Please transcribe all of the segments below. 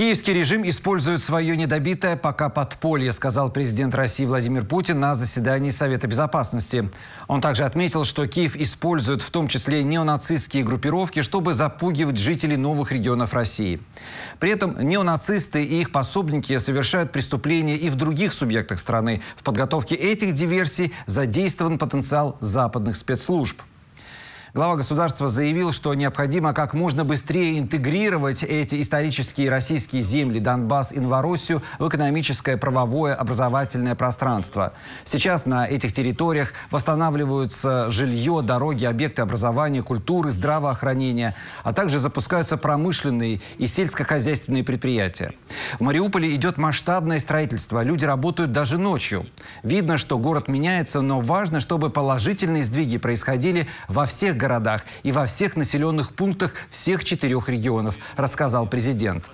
Киевский режим использует свое недобитое пока подполье, сказал президент России Владимир Путин на заседании Совета Безопасности. Он также отметил, что Киев использует в том числе неонацистские группировки, чтобы запугивать жителей новых регионов России. При этом неонацисты и их пособники совершают преступления и в других субъектах страны. В подготовке этих диверсий задействован потенциал западных спецслужб. Глава государства заявил, что необходимо как можно быстрее интегрировать эти исторические российские земли, Донбасс и Новороссию, в экономическое, правовое, образовательное пространство. Сейчас на этих территориях восстанавливаются жилье, дороги, объекты образования, культуры, здравоохранения, а также запускаются промышленные и сельскохозяйственные предприятия. В Мариуполе идет масштабное строительство, люди работают даже ночью. Видно, что город меняется, но важно, чтобы положительные сдвиги происходили во всех городах и во всех населенных пунктах всех 4 регионов, рассказал президент.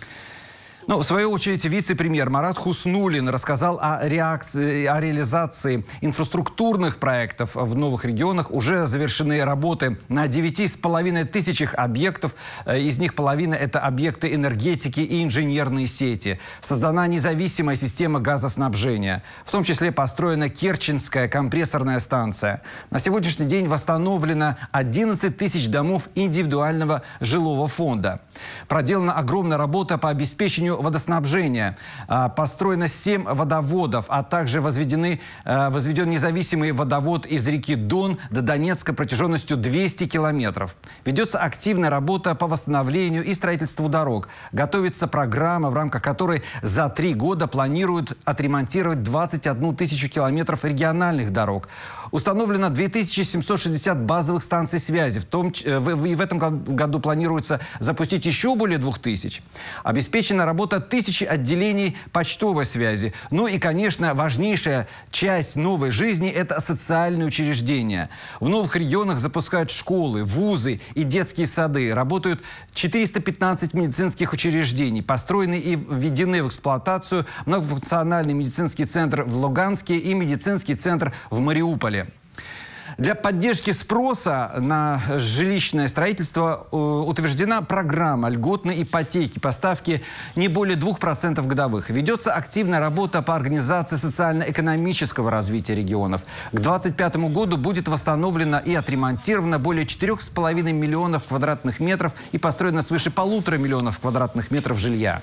В свою очередь, вице-премьер Марат Хуснуллин рассказал о реализации инфраструктурных проектов в новых регионах. Уже завершены работы на 9,5 тысячах объектов. Из них половина – это объекты энергетики и инженерные сети. Создана независимая система газоснабжения. В том числе построена Керченская компрессорная станция. На сегодняшний день восстановлено 11 тысяч домов индивидуального жилого фонда. Проделана огромная работа по обеспечению водоснабжения. Построено 7 водоводов, а также возведен независимый водовод из реки Дон до Донецка протяженностью 200 километров. Ведется активная работа по восстановлению и строительству дорог. Готовится программа, в рамках которой за 3 года планируют отремонтировать 21 тысячу километров региональных дорог. Установлено 2760 базовых станций связи. И в этом году планируется запустить еще более 2000. Обеспечена работа 1000 отделений почтовой связи. Ну и, конечно, важнейшая часть новой жизни – это социальные учреждения. В новых регионах запускают школы, вузы и детские сады. Работают 415 медицинских учреждений. Построены и введены в эксплуатацию многофункциональный медицинский центр в Луганске и медицинский центр в Мариуполе. Для поддержки спроса на жилищное строительство утверждена программа льготной ипотеки по ставке не более 2% годовых. Ведется активная работа по организации социально-экономического развития регионов. К 2025 году будет восстановлено и отремонтировано более 4,5 миллионов квадратных метров и построено свыше 1,5 миллиона квадратных метров жилья.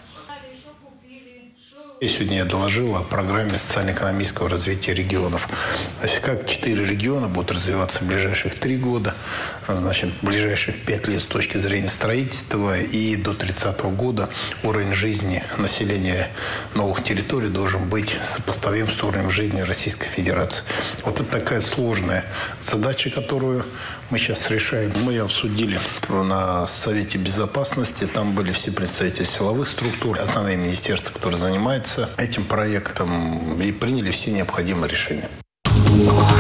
Сегодня я доложил о программе социально-экономического развития регионов. Как 4 региона будут развиваться в ближайших 3 года, значит, в ближайших 5 лет с точки зрения строительства, и до 30 года уровень жизни населения новых территорий должен быть сопоставим с уровнем жизни Российской Федерации. Вот это такая сложная задача, которую мы сейчас решаем. Мы обсудили на Совете Безопасности, там были все представители силовых структур, основные министерства, которые занимаются этим проектом, и приняли все необходимые решения.